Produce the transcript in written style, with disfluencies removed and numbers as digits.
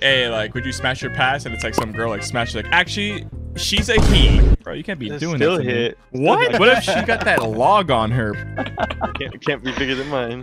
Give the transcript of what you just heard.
hey, like, would you smash your pass? And it's like some girl like smashes like, actually, she's a he. Bro, you can't be doing that to me. What? What if she got that log on her? Can't be bigger than mine.